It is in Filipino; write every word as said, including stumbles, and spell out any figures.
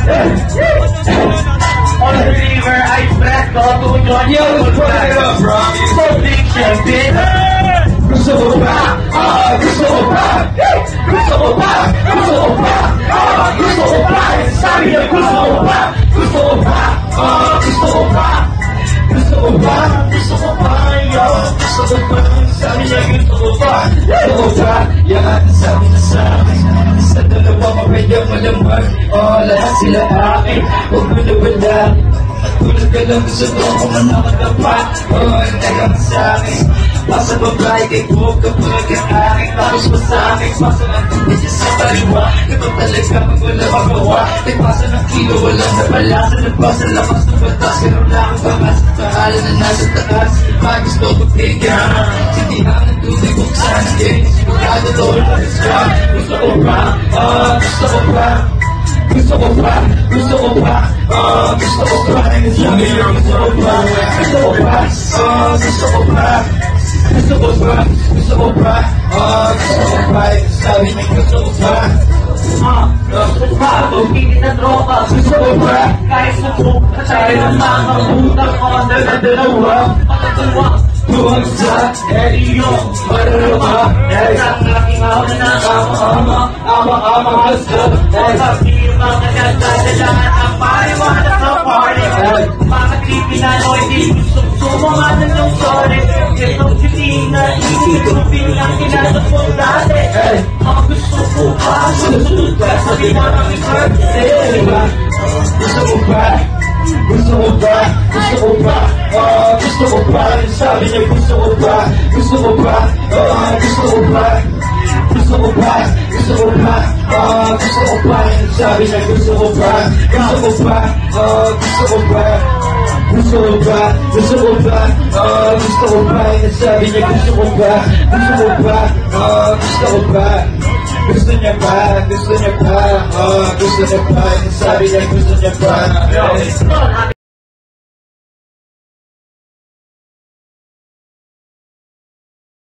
On the river, I press go to join you. So big champion. Gusto mo ba? Ah, gusto mo ba? Gusto mo ba? Gusto mo ba? Ah, gusto mo ba? Sabi niya, gusto mo ba? Gusto mo ba? Ah, gusto mo ba? Gusto mo ba? Gusto mo ba? Yo, gusto mo ba? Sabi niya, gusto mo ba? Gusto mo ba? Yan, sabi na sa akin. Sa dalawa mapayang malamang. Oh, lahat sila akin. Huwag mo na wala. At tulad ka lang gusto ko kung ano nakatapat. Oh, taga sa akin. Pasa babae kay buhok kapag ang aking tapos pa sa akin. Pasa ng tubig sa baliwa. Ito talaga pag wala magawa. Ay pasa ng kilo, walang napalasa. Nagpasa lakas ng batas. Pero na ang bangas. Pahalan na nasa taas. Pag gusto ko tigan. Sindihan ng tubig buksan. Sigurado doon na rin. Gusto ko ba? Ah, gusto ko ba? Gusto ko ba? Gusto ko ba? Ah, gusto ko ba? Gusto ko ba? Gusto ko ba? Ah, gusto ko ba? Gusto ko ba? Gusto ko ba? Ah, gusto ko ba? Sabi niya gusto ko ba? Ah, gusto ko ba? Pagkikit na tropa. Gusto ko ba? Kahit sa tropa tayo ng mga utang ko ang dala-dalawa. Patatawa. Tuwag sa eriyo. Marama. Dahil sa aking ako na ama-ama. Ama-ama hasta. Dahil sa mga nagdadalaan ang pariwanag sa party. Mga creepy na noy di gusto sumunganan ng sorry. Itong sitina, inisipin lang kinasapot dati. Mga gusto ko pa, susunod ka sa pinamang birthday. Gusto ko ba? Gusto ko ba? Gusto ko ba? Ah, gusto ko ba? Sabi niya gusto ko ba? Gusto ko ba? Ah, gusto ko ba? Gusto ko ba? Gusto ko ba? Ah, gusto ko ba? Sabi niya gusto ko ba? Gusto ko ba? Ah, gusto ko ba? Gusto ko ba? Gusto ko ba? Ah, gusto ko ba? Sabi niya gusto ko ba? Gusto ko ba? Ah, gusto ko ba? Gusto niya ba? Gusto niya ba? Ah, gusto niya ba? Sabi niya gusto niya ba?